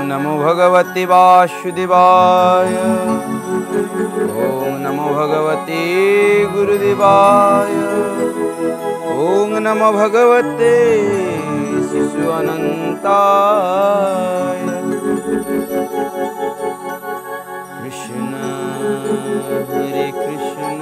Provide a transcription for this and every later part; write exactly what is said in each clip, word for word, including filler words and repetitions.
नमो भगवते वासुदेवाय। ओम नमो भगवते गुरुदेवाय। ओम नमो भगवते शिशु अनंताय। कृष्ण हरे कृष्ण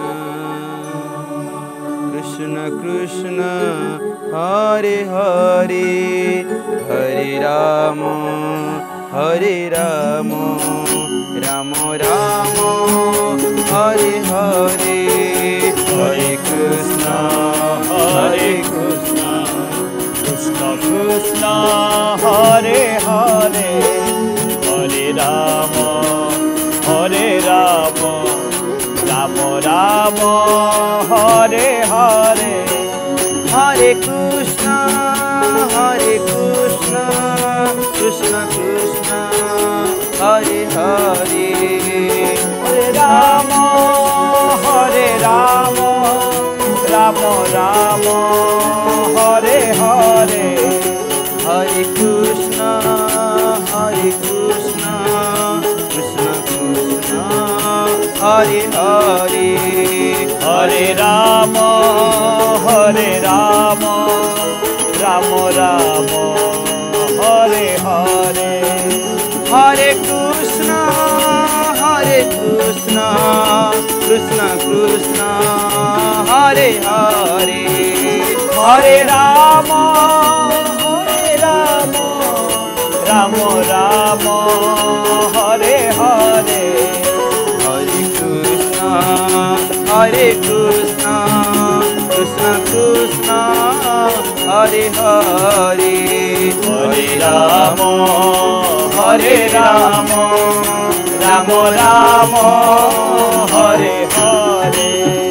कृष्ण कृष्ण हरे हरे, हरे राम हरे राम, राम राम हरे हरे, हरे कृष्ण हरे कृष्ण कृष्ण कृष्ण हरे हरे, हरे राम हरे राम, राम राम हरे हरे, हरे कृष्ण हरे कृष्ण कृष्ण कृष्ण हरे हरे, हरे राम हरे राम, राम राम हरे हरे, हरे कृष्ण हरे कृष्ण कृष्ण कृष्ण हरे हरे, हरे राम हरे राम, राम राम हरे हरे, हरे कृष्ण हरे कृष्ण कृष्ण कृष्ण हरे हरे, हरे राम हरे राम, राम राम हरे हरे, हरे कृष्ण हरे कृष्ण कृष्ण कृष्ण हरे हरे, हरे राम हरे राम, राम राम हरे हरे।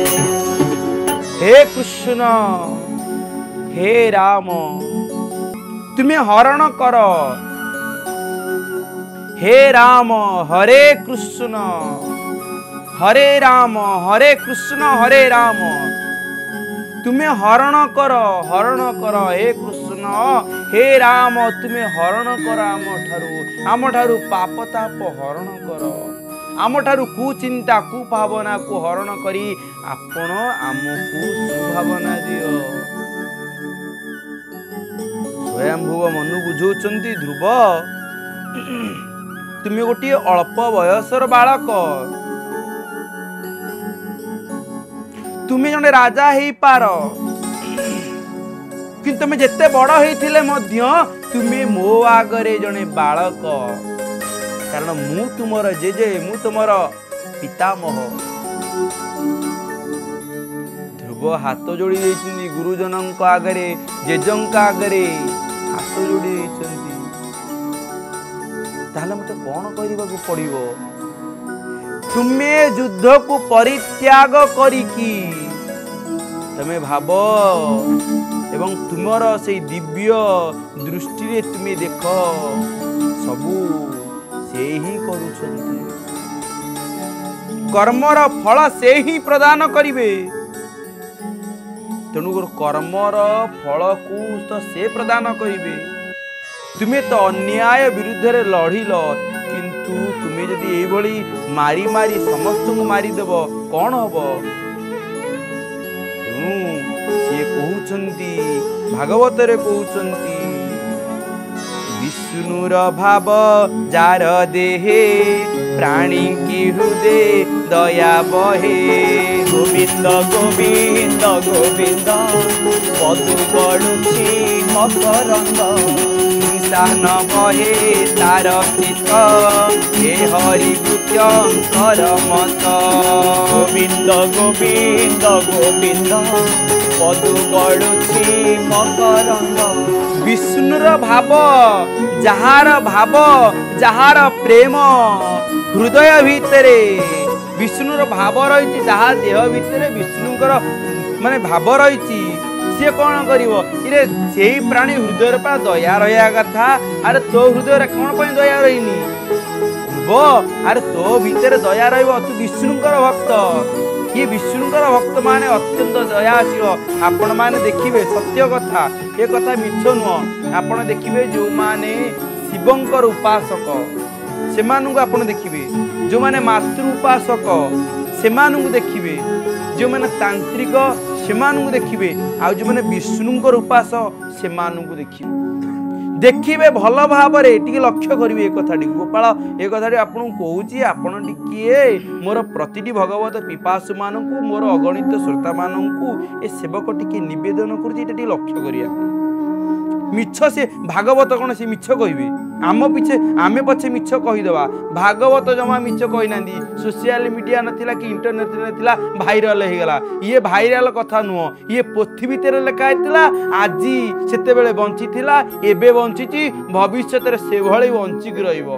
हे कृष्ण हे राम तुम्हें हरण कर, हे राम हरे कृष्ण हरे राम, हरे कृष्ण हरे राम तुम्हें हरण कर, हरण कर हे कृष्ण हे राम तुम्हें हरण कर, आम ठारू आम ठारू पाप ताप हरण कर, आम ठारू कुचिंता कुभावना को हरण करी आपण आमको सुभावना दियो। स्वयंभुव मनु बुझौचंती ध्रुव तुम्हें गोटे अल्प बयसर बालक, तुम्हें जने राजा ही पार कि तुम्हें जिते बड़ होइथिले मध्य तुम्हें मो आगरे जने बालक, कारण मु तुमर जेजे मु तुमर पितामह। ध्रुव हाथ जोड़ी देइछन्ती गुरुजनक आगरे, जेजंक आगरे हाथ जोड़ी देइछन्ती, ताहले मते कोन करिबाकू पड़िबो? तुम्हें युद्ध को परित्याग करिकी तमे भाव एवं तुमर से दिव्य दृष्टि रे तुम्हें देख सबू से ही करुछन्ति, कर्मर फल से ही प्रदान करिवे, तेणु कर्मर फल को तो से प्रदान करिवे। तुम्हें तो अन्याय विरुद्ध रे लड़िल, किंतु तुम्हें जदि एई भली मारी मारी समस्त को मारिदेव कौन हम? तेणु सी कहउछन्ति भागवत रे कहउछन्ति विष्णुर भाव जार देहे प्राणी की हृदय दया बहे, गोविंद गोविंद गोविंद पदु गड़ुछि मकरंद, न बहे तार चित हे हरि भूत्यंकर मत, गोविंद गोविंद गोविंद पदु गड़ुछि मकरंद। विष्णुर भाव जहार भाव जहार प्रेम हृदय भितरे, विष्णुर भाव रही जहा देह भितरे विष्णुकर माने भाव रही सी कौन करिवो इरे सेही प्राणी हृदय पर दया रहा कथा। अरे तो हृदय कौन पर दया रहीनी वो? अरे तो भीतर दया रहिबो, तू विष्णुकर भक्त, ये विष्णुकर भक्त माने अत्यंत दयाशील। आपण माने देखिबे सत्य कथा, ये कथा मिछ नुह। आपण देखिबे जो माने शिवंकर उपासक से आपण देखिए, जो माने मातृ उपासक से देखिए, जो माने तांत्रिक से देखिए, आ जो माने विष्णुंकर उपासक से देखिए देखिए भल भाव लक्ष्य करेंगे। एक कथा गोपाल एक कथा आपको कौची आपण टिके मोर प्रतिटी भगवत पिपासु मानू मोर अगणित श्रोता मानू ए सेवक टिके निवेदन कर लक्ष्य करिया। मिछ से भागवत कौन से मिछ कहे आम पिछे आमे पछे मिछ कहीदेवा, भागवत जमा मिछ कही ना। सोशल मीडिया नथिला कि इंटरनेट नथिला भाइराल हो गला। ये भाइराल कथा नुह, ये पोथी भितर लिखाई आज सेते बेले बंची थिला, एबे बंची भविष्य से भली बंचिक रहिबो।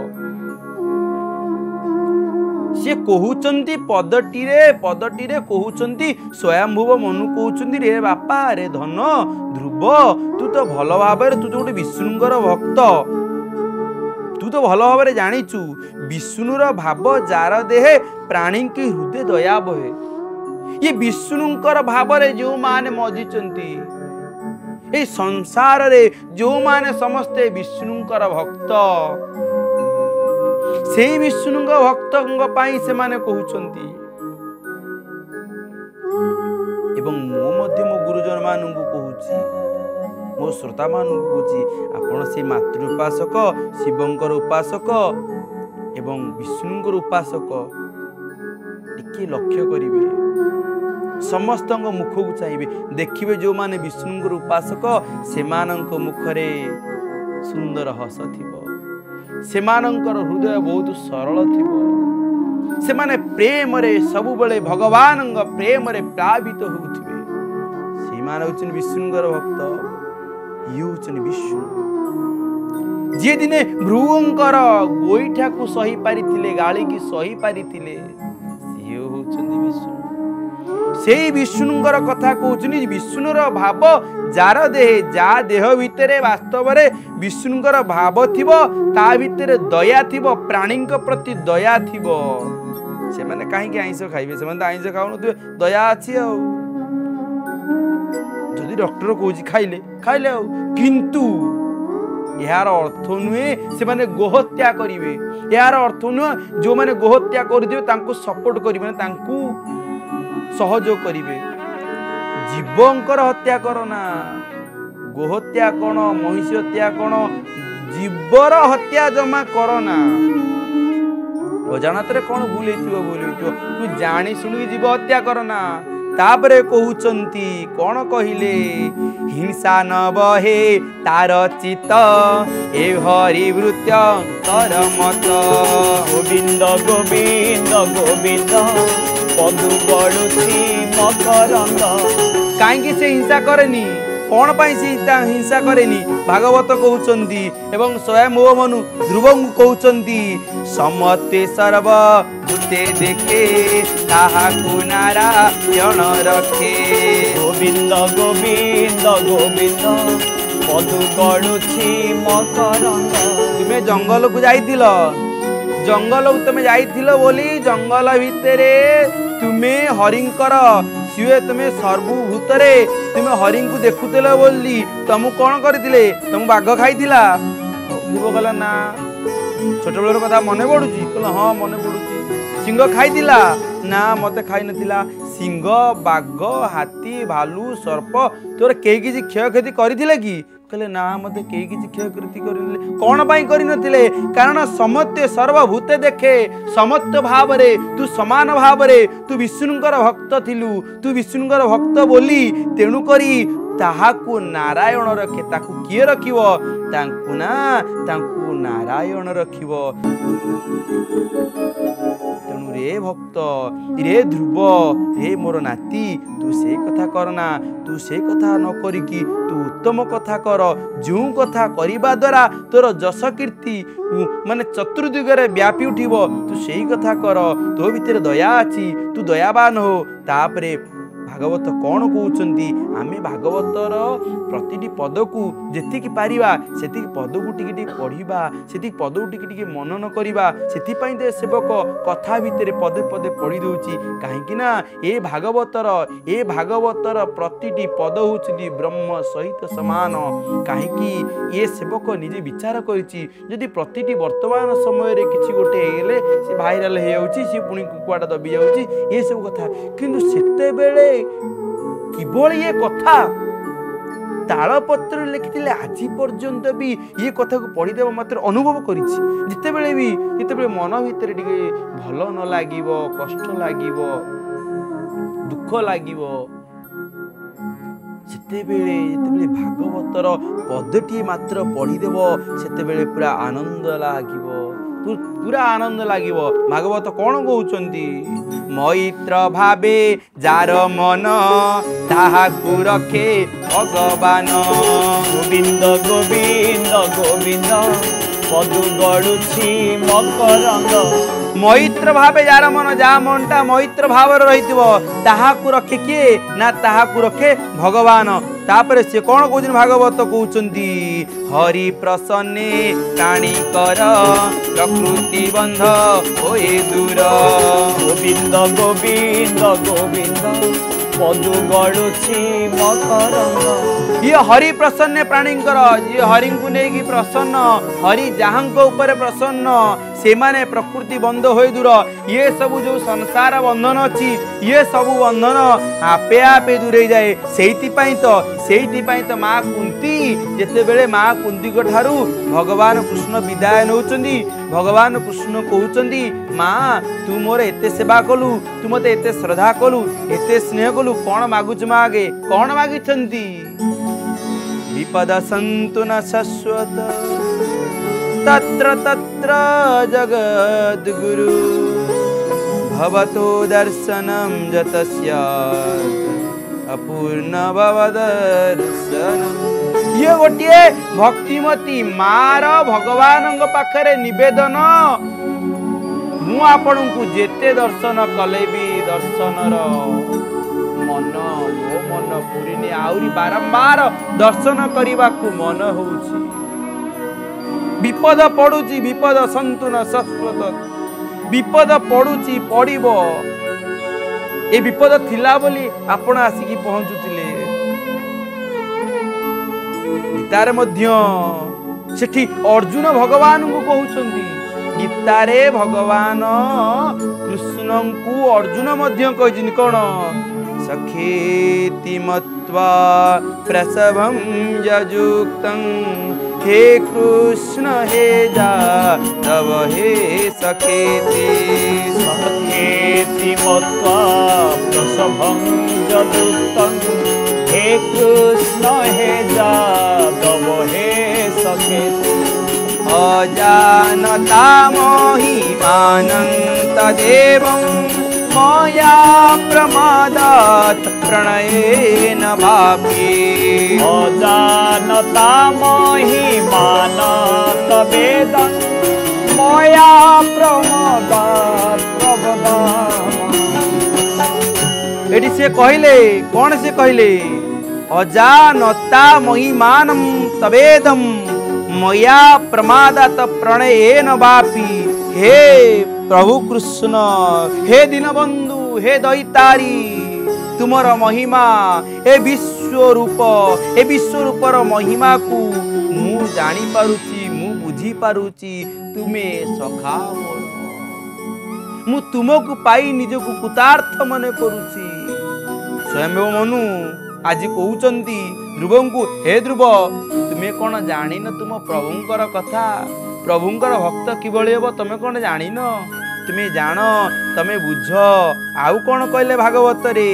सी कहउचंती पदटी रे पदटी रे कहउचंती स्वयंभुव मनु कहउचंती रे बापा रे धन ध्रुव तू तो भल भाव तू तो गोटे विष्णुंकर भक्त, तू तो भल भाव जाचु विष्णुर भाव जार देहे प्राणी की हृदय दया बहे। ये विष्णुंकर भाव जो माने मजिचंती ए संसार रे जो माने समस्ते विष्णुंकर भक्त से विष्णु भक्त से माने कहउचंती। एवं मो मध्य मो गुरुजन मानू कहूची, मो श्रोता मानू कहूची आपण से मातृ उपासक शिवंकर उपासक एवं विष्णुंकर उपासक टिके लक्ष्य करिवे। समस्त मुख को चाहिए देखिए, जो माने विष्णुंकर उपासक से मुखरे सुंदर हस थिबो, सेमानंकर हृदय बहुत सरल थिबो, से माने प्रेम रे सब बेले भगवान प्रेम रे प्लावित होउथिबे। से माने होचन विष्णुंकर भक्त, ये होचन विष्णु जे दिने भृगुंकर गोईठा को सही पारिथिले, गाली की सही पारिथिले, से होचन विष्णु। से विष्णुंकर कथा कहउचनी विष्णुर भाव जार देहे जा देह भितरे वास्तव रे विष्णुंकर भाव थिबो, ता भितरे दया थिबो, प्राणी प्रति दया थिबो। से माने काहे के आइंस खाइबे, से माने आइंस खाउन तो दया अछि। आ जदि डॉक्टर कहूची खाइले खाइले आ, किंतु यार अर्थ नुहे से माने गोहत्या करिवे, यार अर्थ नुहे जो माने गोहत्या करदिबे तांको सपोर्ट करिवे, तांको सहयोग करिवे। जीवंकर हत्या करना, गोहत्या कौन महिषी हत्या कौन, जीवर हत्या जमा करना। अजाणत कौन भूल भूल तू जानी शुणी जीव हत्या करना। तापरे कहउचंती कौन कहिले, हिंसा न बहे तार चित ए हरि वृत्य कर मत। गोविंद गोविंद गोविंद पदु गड़ुची मकरंद। कहीं से हिंसा करेनी, कौन पाई से हिंसा करेनी, भागवत कहउचंती एवं स्वयं मनु ध्रुव कहउचंती समते सर्व भूते देखे ताहाकु नारायण रखे। गोविंद गोविंद गोविंद पदु गड़ुची मकरंद। तुमे जंगल को जाइथिल, जंगल को तुमे जाइथिल बोली जंगल भितरे तुमे हरिंकर सीए तुमे सर्वभूतरे तुमे हरि को देखुले बोली तुम कौन करथिले, तुम बाघ खाइथिला। ध्रुव कहला ना, छोट बेलर कथा मने पड़ुची, कहला हाँ मने पड़ुची। सिंह खाइथिला ना, मते खाई नथिला। सिंह बाघ हाथी भालू सर्प तोर केही किछि क्षयक्षति करथिले कि, कहले ना मते केही किछि क्षयक्षति करथिले। कौन पाई करि नथिले, कारण समत्य सर्वभूते देखे समत्य भाव रे तू समान भाव रे तू विष्णुंकर भक्त थिलु, तू विष्णुंकर भक्त बोली तेणु करी ताहाकु नारायण रखे। ताकु किए रखिबो, तांकु ना तांकु नारायण रखिबो। तेणु रे भक्त रे ध्रुव रे मोर नाती तू से कथा करना, तू से कथा न करिकी तू उत्तम कथा कर। जो कथा करिबा द्वारा तोर जस कीर्ति माने चतुर्दिगरे व्यापी उठिबो, तू सेही कथा कर। तो भितर दया अछि, तू दयावान हो। तापरे भागवत कौन कहउचंती आमे भागवतर प्रतिटी पद को जेतिकी पारिबा सेतिकी पद को टिके टिके पढ़िबा सेतिकी पद को टिके टिके मनन करिबा सेति पई दे सेवक कथा भितरे पदे पदे पढ़ी दउची काहेकि ना ए भागवतर ए भागवतर प्रतिटी पद होउची ब्रह्म सहित समान काहेकि ये सेवक निजे विचार करिछि जदि प्रतिटी वर्तमान समय रे किछि गोटे हेले से भाइराल हे जाउची से पुणी कुकुआटा दबी जाउची ये सब कथा किंतु सेते बेले केवल ये कथा तालपत्र लिखिले आज पर्यंत भी ये कथा को पढ़ीदेव मात्र अनुभव करिछि जिते बेले भी जिते बेले मन भितर टिके भल न लागिबो कष्ट लागिबो दुख लागिबो सेते बेले जेते बेले भागवतर पदटी मात्र पढ़ीदेव सेते बेले पूरा आनंद लागिबो पूरा आनंद लागिबो भागवत कौन कहउचंती मैत्र भावे जार मन ताहाकु रखे भगवान गोविंद गोविंद गोविंद पदु गड़ुछि मकरंद मैत्र भावे जार मन जा मनटा मैत्र भाव रहिथिबो ताहाकु रखे किए ना ताहाकु रखे भगवान तापर से कौन कहउछन भागवत कहउचंती हरि प्रसन्ने प्राणी कर प्रकृति बंध होए दूर गोविंद गोविंद गोविंद पदु गड़ुछि मकरंद ये हरि प्रसन्न प्राणींकर ये हरि को नेकी प्रसन्न हरि जहांको ऊपर प्रसन्न से माने प्रकृति बंध होई दूर ये सब जो संसार बंधन अछि ये सब बंधन आपे आपे दूरे जाए सेहिति पई तो सेहिति पई तो मां कुंती जेते बेले मां कुंती को ठारू भगवान कृष्ण विदाय नउचंदी भगवान कृष्ण कहउचंदी मां तू मोर एते सेवा कलु तू मते एते श्रद्धा कलु एते स्नेह कलु कोन मागुच मागे कोन मागिछंती विपद सन्तु न शाश्वत तत्र तत्र जगद्गुरु भवतो दर्शनं जतस्य अपूर्ण भवदर्शनम् ये गोटे भक्तिमती मार भगवान पाखरे निवेदन मु आपण को जेते दर्शन कले भी दर्शनर मन मो मन पुरीनी आउरी बारंबार दर्शन करने को मन होउछि विपद पड़ुची विपद सन्तु न शाश्वत विपद पड़ुची पड़िबो ए विपद थिला बोली आपण आसिकी पहुंचुतिले गीतारे मध्य सेठी अर्जुन भगवान को कहउचंदी गीतारे भगवान कृष्ण को अर्जुन मध्य कहिजिन कोन सखेति मत्वा प्रसभं यजुक्तं हे कृष्ण हे जादव हे सखेति सखेति मत्वा प्रसभं यजुक्तं हे कृष्ण हे जादव हे सखेति अजानता महिमानं तदेवं मया प्रमादात् प्रणयेन भावि अजानता महिमान तवेदं मया प्रमादात् प्रवदामि एटी से कहले कौन से कहले अजानता महिमानं तवेदं मया प्रमादात् प्रणयेन भावि हे प्रभु कृष्ण हे दीनबंधु हे दैतारी तुमर महिमा ए विश्व रूप ए विश्व रूपर महिमा को मु जानी पारुची मु बुझी पारुची तुमे सखा मोर मु तुमको पाई निजको कुतार्थ मने करुची स्वयं मनु आज कहउचंती ध्रुवंकु हे ध्रुव तुमे कोन जानी न तुम प्रभुंकर कथा प्रभुंकर भक्त किभଳି ହେବ तमे कोन जानी न तुमे जान तमे बुझ आउ कोन कहले भागवत रे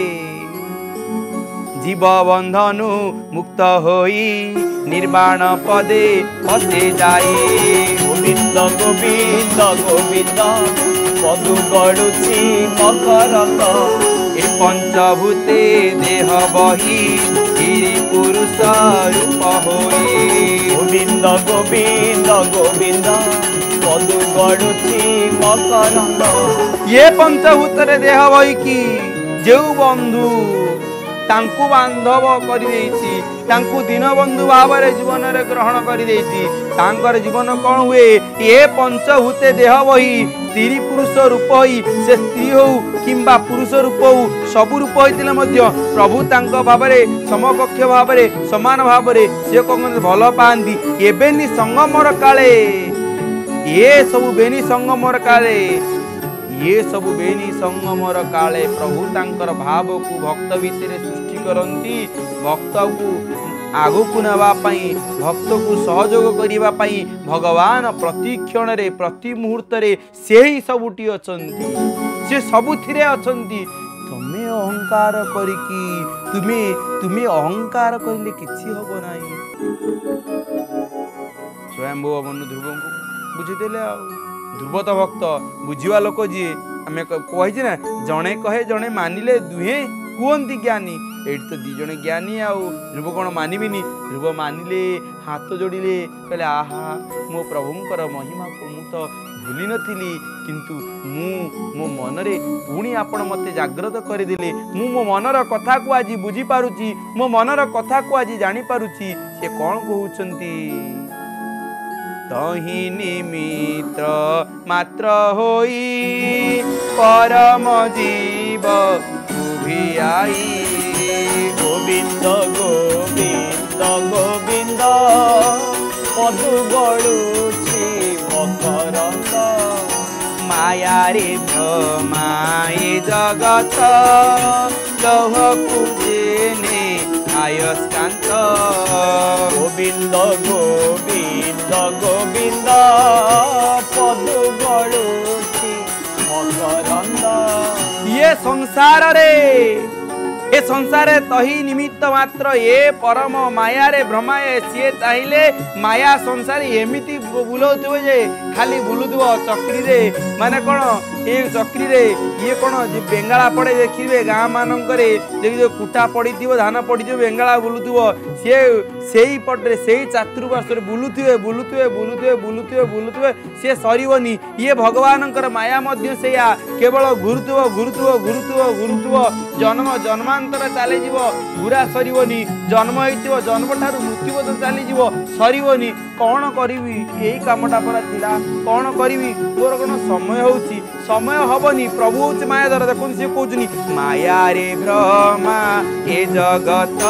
जीव बंधनु मुक्त होई निर्वाण पदे फसे जाए गोविंद गोविंद गोविंद पदु गड़ुछि मकरंद ए पंचभूते देह बही गिरी पुरुष रूप होई गोविंद गोविंद गोविंद पदु गड़ुछि मकरंद ये पंचभूत रे देह बही की जो बंधु तांकु बांधव कर दीनबंधु भाव में जीवन में ग्रहण कर जीवन कौन हुए ये पंचभूते देह बही स्त्री पुरुष रूप ही से स्त्री हो कि पुरुष रूप हो सबु रूप होते प्रभु तांक भाव समकक्ष भाव समान भाव सी कौन भल पाती एबेनी संगमर काले ये सब बेनी संगमर काले ये सब बेनी संगमर काले प्रभु तांकर भाव को भक्त भितर सृष्टि करती भक्त को आगु को नापाई भक्त को सहयोग करने भगवान प्रति क्षण रे प्रति मुहूर्त रे से ही सबुटी अछंती से सबुथिरे अछंती तमे अहंकार करिकी तुम्हें तुम्हें अहंकार करिले किछि हबो नाही स्वयंभू मनु ध्रुव को बुझीदेले आ ध्रुव तो भक्त बुझीवा लोक जी आम कही ना जड़े कहे जड़े मानिले दुहे कहती ज्ञानी ये तो दी जड़े ज्ञानी आउ ध्रुव कौन मानविनी ध्रुव मानिले हाथ जोड़िले कहले आहा मो प्रभुंकर महिमा को मु तो भूली नथिली किंतु मु मो मनरे पुणी आपण मते जागृत करदेले मु मो मनर कथा को आज बुझी पारुची मो मनर कथा को आज जानी पारुची से कौन कहउचंती तही निमित्त मात्र होई परम जीव उभियाई गोविंद गोविंद गोविंद मधु गड़ुची मकरंद माया रे भमाए जगत लौह पूजेने आयस्कांत गोविंद गोविंद गोविंद पदु गड़ुची मकरंद ये संसार रे ए संसार तही निमित्त मात्र ये परम माया रे भ्रमाए सी चाहिए माया संसार एमती बुलाऊ जे खाली बुलुव चक्री रे माने कौन ये चक्री रे ये कौन बेंगाला पड़े देखिए गाँ मानक जो कुटा पड़ी धान पड़ी बेंगाला बुलुव सी से पटे से चातुर्पार्श्व बुलुवे बुलुवे बुलुवे बुलुवे बुलुवे सी सरनी ये भगवान माया से केवल घुरुव घुरुव घुरुव घुरुव जन्म जन्मांतर चली घुरा सरनी जन्म हो जन्म ठार मृत्यु तो चली सरनी कौन करी यही कामटा पड़ा थिला कौन करी मोर कौन समय हो समय हबनी प्रभु हूँ माया द्वारा देखो सी कहनी माया रे भ्रमा ए जगत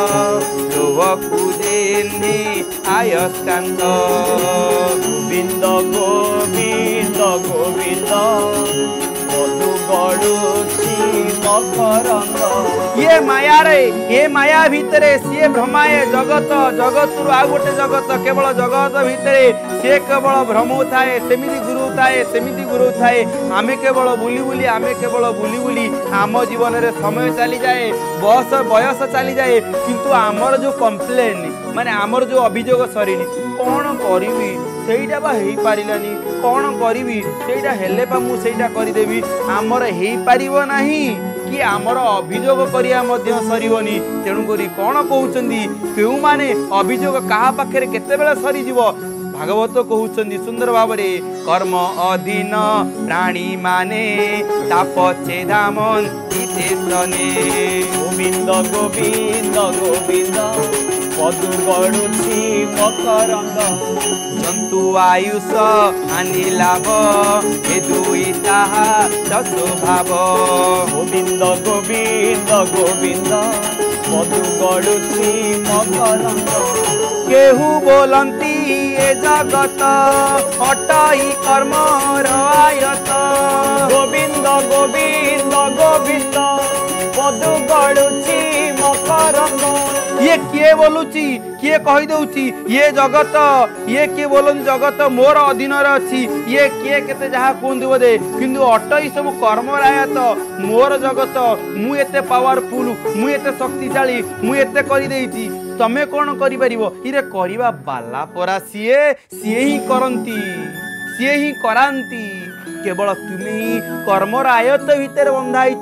आयस्कांत गोविंद गोविंद गोविंद मधु गड़ुची मकरंद ये माया रे ये माया भितरे सी भ्रमाए जगत जगत आ गोटे जगत केवल जगत भितरे सी केवल भ्रम थाए सेमिति गुरु थाए सेमिति गुरु थाए आमे केवल बुली बुली आमे केवल बुली बुली आम जीवन रे समय चली जाए बस बयस चली जाए किंतु आमर जो कंप्लेन माने आमर जो अभियोग सरीनी कौन करी सेटा बा हेई पारिलानी कौन करी सेटा हेले बा मु सेटा करिदेबी आमर हेई पारिबो नाही कि आमर अभियोग करिया मध्य सरीबनी तेणु करी कौन कहउचंदी केउ माने अभियोग कहा पाखरे केते बेला सरी जीवो भागवत कहउचंदी सुंदर भावरे कर्म अधीन प्राणी माने तापचे धामन इतेसने गोविंद गोविंद गोविंद पदु गड़ुची मकरंद जंतु आयुष हानि लाभ ए दुई ताहा स्वभाव गोविंद गोविंद गोविंद पदु गड़ुची मकरंद केहू बोलंती ए जगत अटई कर्म आयत गोविंद गोविंद गोविंद पदु गड़ुची मकरंद ये किए बोलुची किए कही दउची ये जगत ये किए बोलन जगत मोर अधीन अच्छी ये किए केते जहा कहते बोधे किंतु अटई सब कर्म रायत मोर जगत मु एते पावरफुल मु एते शक्तिशाली मु एते करि देइची तमे कौन करि परिबो इरे करिबा बाला परा सीए सीए ही करंती सीए ही करांती केवल तुम्हें ही कर्मर आयत भितर बंधाइच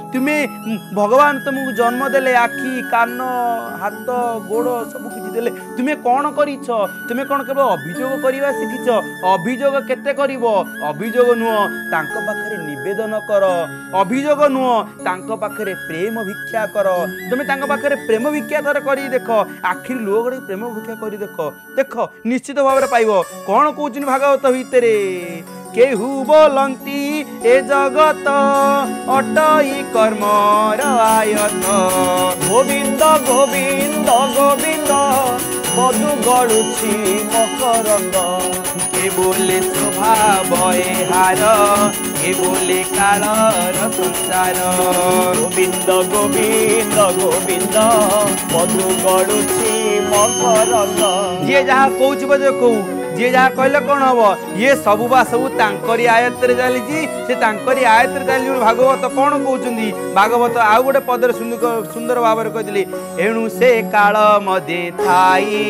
तुम्हें भगवान तुमको जन्म देले आखि कान हाथ गोड़ सब किछि देले तुम्हें कौन करिछ तुम्हें कौन केवल अभियोग करवा शिखिछ अभियोग केते करिवो अभियोग नुह तांको पाखरे निवेदन कर अभियोग नुह तांको पाखरे प्रेम भिक्षा कर तुम तांको पाखरे प्रेम भिक्षा थर करी देख आखिर लुह गड़ी प्रेम भिक्षा करी देख देख निश्चित भाव में पाइब कौन कहउछन भागवत भितरे केहू बोलंती ए जगत अटई कर्म आयत गोविंद गोविंद गोविंद मधु गड़ुछि मकरंद के बोले स्वभाव हार के बोले कालर संसार गोविंद गोविंद गोविंद मधु गड़ुछि मकरंद जे जहाँ कौच बजे कहू जी जहाँ कहले कौन हम ये सबू बा सबू तांकरी आयत्रे चली से तांकरी आयत्रे चली भागवत कौन कहते भागवत आउ गोटे पदर सुंदर सुंदर भाव में कहते एणु से काल मध्य थाई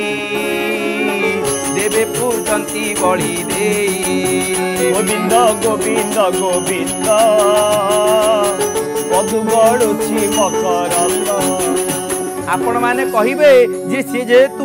देवे पूजंती बलि दे गोविंद गोविंद गोविंद मधु गड़ुछि मकरंद आपण माने कहिबे जे से जेतु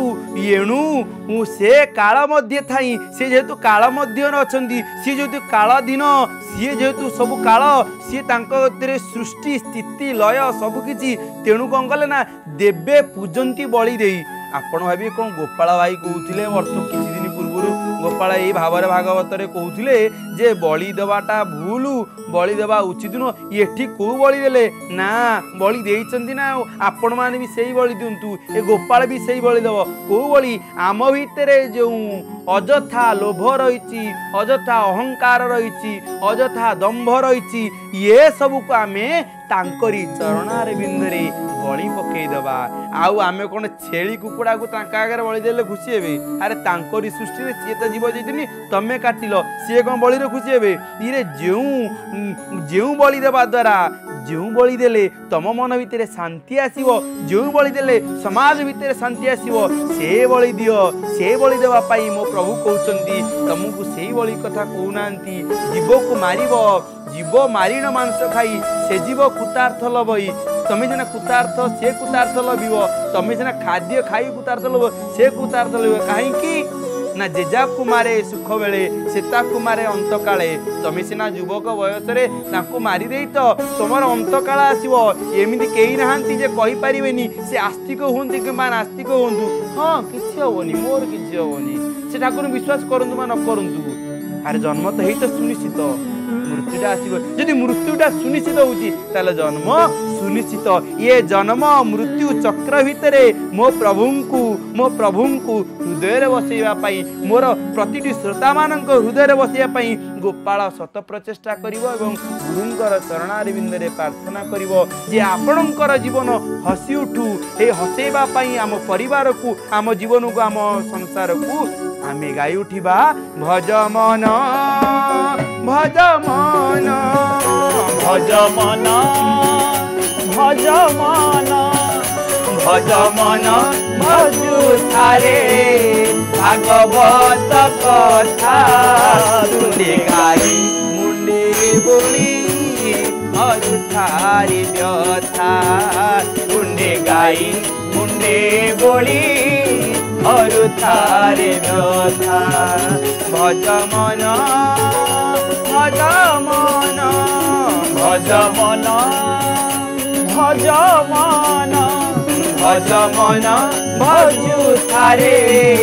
एणु से काल मध्य थाई से जेतु काल मध्य अछंती सी जेतु काल दिन सी जेतु सब काल सी तांको तेरे सृष्टि स्थिति लय सब किछि तेणु कौन कले ना देवे पूजंती बलि देई आपण भाबी कौन गोपाल भाई कहउथिले वर्ष किछि दिन पूर्व गोपाल ये भाव भागवत कहते जे बलि देवाटा भूल बलि देवा उचित नुह ये कौ बलि देले ना बलि देइचंती ना आपण माने भी सही बलि दिंतु ए गोपाल भी सही बलि देव कौ बलि आम भितरे जो अजथा लोभ रही अजथा अहंकार रही अजथा दंभ रही ये सब को आमे तांकरी चरणार बिंदरे बलि पकईदबा आउ आमे कौन छेली कुकुड़ा को तांका आगे बलि देले खुशी हेबे अरे तांकरी सृष्टि सी तो जीव जैतनी तमें काटिल सी कौन बलि खुशी हेबे ये जो जो बलि देवा द्वारा जो बलि देले तम मन भितर शांति आसीबो जो बलि देले समाज भितर शांति आसीबो से बलि दियो से बलि देवा पाई मो प्रभु कहउचंती तुमको से बलि कथा कहउनांती जीव को मारिबो जीव मारिन मांस खाई से जीव कुतार्थ लबई तमें सिना कुतार्थ से कुतार्थ लबिब तमें सिना खाद्य खाई कुतार्थ लब से कुतार्थ लब कहीं ना जेजा कुमारे सुख बेले सीता कुमारे अंतकाले तमें सिना युवक बयसरे तांको मारी देई तो तुमर अंतकाल आसीबो एमिति केही नाहांती जे कहि परिबेनी से आस्तिक होंती कि मान नास्तिक होंतु हां किछि होबनी मोर किछि होबनी से ठाकुर विश्वास करंतु मा न करंतु अरे जन्म तो हेई तो सुनिश्चित मृत्युटा आसीबो यदि मृत्युटा सुनिश्चित होउची ताले जन्म सुनिश्चित ये जन्म मृत्यु चक्र भितरे मो प्रभुंकु मो प्रभुंकु हृदय बसैवा पाई मोर प्रतिटी श्रोता मानक हृदय बसैवा पाई गोपाल शत प्रचेष्टा करिवो एवं गुरुंकर चरणार बिंदरे प्रार्थना करिवो जे आपणकर जीवन हसी उठू ए हसैवा पाई आम परिवार को आम जीवन को आम संसार को आमे गाई उठिबा भज मन भज मन भज मन भज मन भज मन भजु थारे भागवत कथा सुने गाई मुंडे बोली अरु थारी व्यथा मुंडे गाई मुंडे बोली अरु थारी व्यथा भज मन भज मन भज मन भज मन भज मन भजु थारे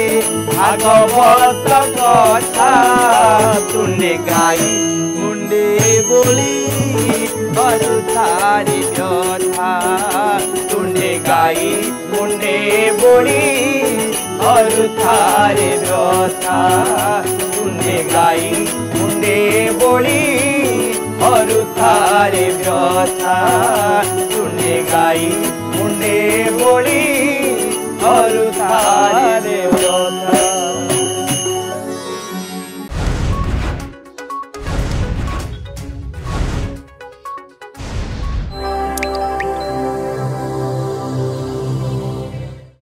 भागवत कथा सुने गाई मुंडे बोली अरु थारी व्यथा सुने गाई मुंडे बोली अरु थारी व्यथा सुने गाई मुंडे बोली अरु थारी व्यथा सुने गाई मुंडे बोली